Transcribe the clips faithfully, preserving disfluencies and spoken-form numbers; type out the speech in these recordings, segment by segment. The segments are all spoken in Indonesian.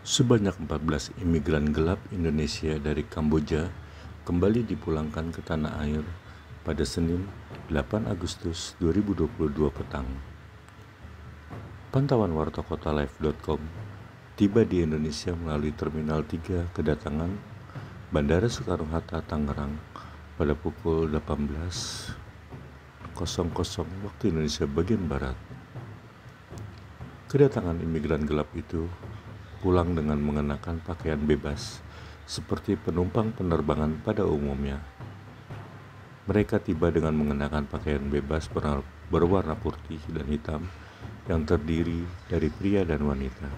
Sebanyak empat belas imigran gelap Indonesia dari Kamboja kembali dipulangkan ke tanah air pada Senin delapan Agustus dua ribu dua puluh dua petang. Pantauan warta kota live dot com tiba di Indonesia melalui Terminal tiga kedatangan Bandara Soekarno-Hatta, Tangerang pada pukul delapan belas waktu Indonesia bagian Barat. Kedatangan imigran gelap itu pulang dengan mengenakan pakaian bebas seperti penumpang penerbangan pada umumnya. Mereka tiba dengan mengenakan pakaian bebas berwarna putih dan hitam yang terdiri dari pria dan wanita.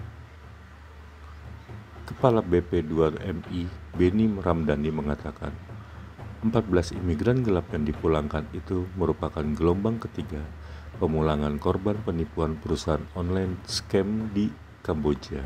Kepala B P dua M I Beni Ramdhani mengatakan, empat belas imigran gelap yang dipulangkan itu merupakan gelombang ketiga pemulangan korban penipuan perusahaan online scam di Kamboja.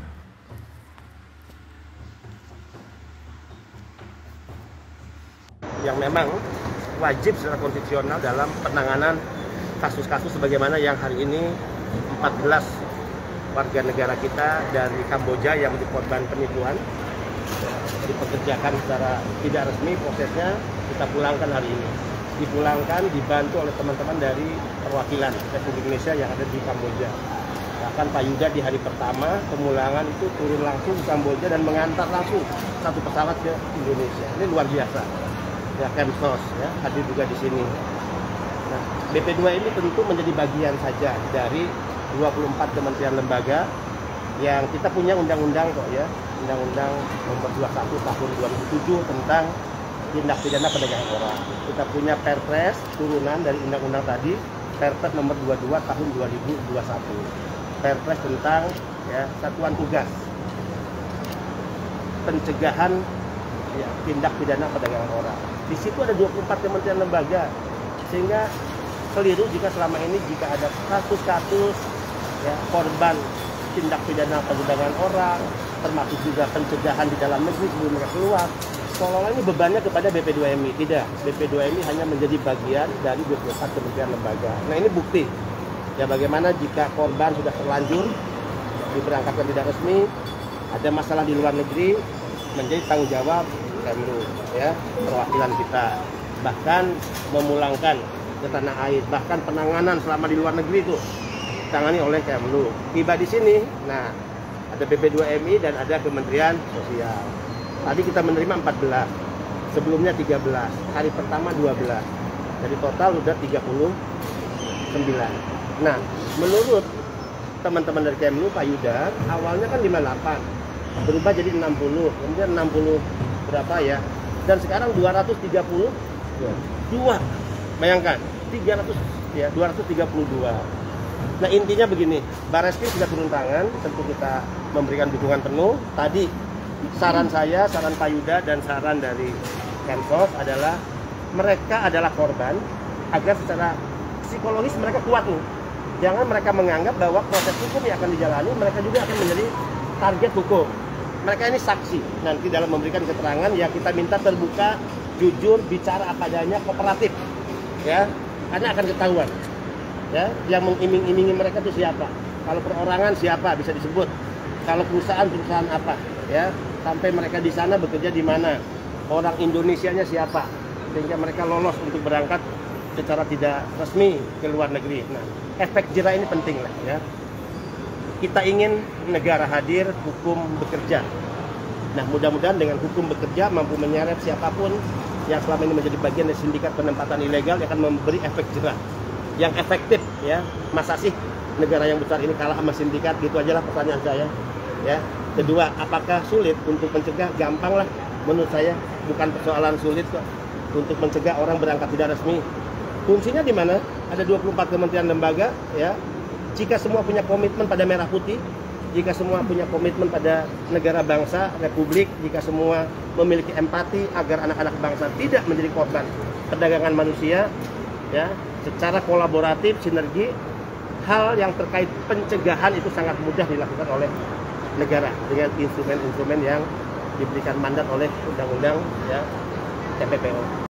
Yang memang wajib secara konstitusional dalam penanganan kasus-kasus sebagaimana yang hari ini empat belas warga negara kita dari Kamboja yang menjadi korban penipuan dipekerjakan secara tidak resmi. Prosesnya kita pulangkan hari ini, dipulangkan dibantu oleh teman-teman dari perwakilan Republik Indonesia yang ada di Kamboja. Bahkan Pak Yuda di hari pertama pemulangan itu turun langsung ke Kamboja dan mengantar langsung satu pesawat ke Indonesia. Ini luar biasa. Ya, Kemsos ya hadir juga di sini. Nah, B P dua ini tentu menjadi bagian saja dari dua puluh empat kementerian lembaga yang kita punya undang-undang kok ya, Undang-Undang Nomor dua puluh satu Tahun dua ribu tujuh tentang tindak pidana perdagangan orang. Kita punya Perpres turunan dari undang-undang tadi, Perpres Nomor dua puluh dua Tahun dua ribu dua puluh satu. Perpres tentang ya satuan tugas pencegahan ya, tindak pidana perdagangan orang. Di situ ada dua puluh empat kementerian lembaga, sehingga keliru jika selama ini jika ada kasus-kasus ya, korban tindak pidana perdagangan orang, termasuk juga pencegahan di dalam negeri sebelum mereka keluar, seolah-olah ini bebannya kepada B P dua M I. Tidak, B P dua M I hanya menjadi bagian dari dua puluh empat kementerian lembaga. Nah, ini bukti ya bagaimana jika korban sudah terlanjur diberangkatkan tidak resmi, ada masalah di luar negeri, menjadi tanggung jawab Kemlu ya, perwakilan kita, bahkan memulangkan ke tanah air, bahkan penanganan selama di luar negeri itu ditangani oleh Kemlu. Tiba di sini, nah ada B P dua M I dan ada Kementerian Sosial. Tadi kita menerima empat belas, sebelumnya tiga belas, hari pertama dua belas, jadi total sudah tiga puluh sembilan. Nah, menurut teman-teman dari Kemlu, Pak Yuda, awalnya kan lima puluh delapan, berubah jadi enam puluh, kemudian enam puluh berapa ya, dan sekarang dua ratus tiga puluh dua. Bayangkan, tiga ratus ya, dua ratus tiga puluh dua. Nah, intinya begini, Barreskrim sudah turun tangan, tentu kita memberikan dukungan penuh. Tadi saran saya, saran Pak Yuda dan saran dari Kemsos adalah mereka adalah korban, agar secara psikologis mereka kuat nih. Jangan mereka menganggap bahwa proses hukum yang akan dijalani mereka juga akan menjadi target hukum. Mereka ini saksi, nanti dalam memberikan keterangan ya kita minta terbuka, jujur, bicara apa adanya, kooperatif ya, karena akan ketahuan ya yang mengiming-imingi mereka itu siapa, kalau perorangan siapa bisa disebut, kalau perusahaan-perusahaan apa ya, sampai mereka di sana bekerja di mana, orang Indonesianya siapa, sehingga mereka lolos untuk berangkat secara tidak resmi ke luar negeri. Nah, efek jerah ini penting lah ya. Kita ingin negara hadir, hukum bekerja. Nah, mudah-mudahan dengan hukum bekerja mampu menyeret siapapun yang selama ini menjadi bagian dari sindikat penempatan ilegal yang akan memberi efek jerah yang efektif ya. Masa sih negara yang besar ini kalah sama sindikat? Gitu aja lah pertanyaan saya ya. Kedua, apakah sulit untuk mencegah? Gampang lah menurut saya, bukan persoalan sulit kok untuk mencegah orang berangkat tidak resmi. Kuncinya di mana? Ada dua puluh empat kementerian lembaga ya. Jika semua punya komitmen pada merah putih, jika semua punya komitmen pada negara bangsa, republik, jika semua memiliki empati agar anak-anak bangsa tidak menjadi korban perdagangan manusia, ya, secara kolaboratif, sinergi, hal yang terkait pencegahan itu sangat mudah dilakukan oleh negara dengan instrumen-instrumen yang diberikan mandat oleh undang-undang ya T P P O.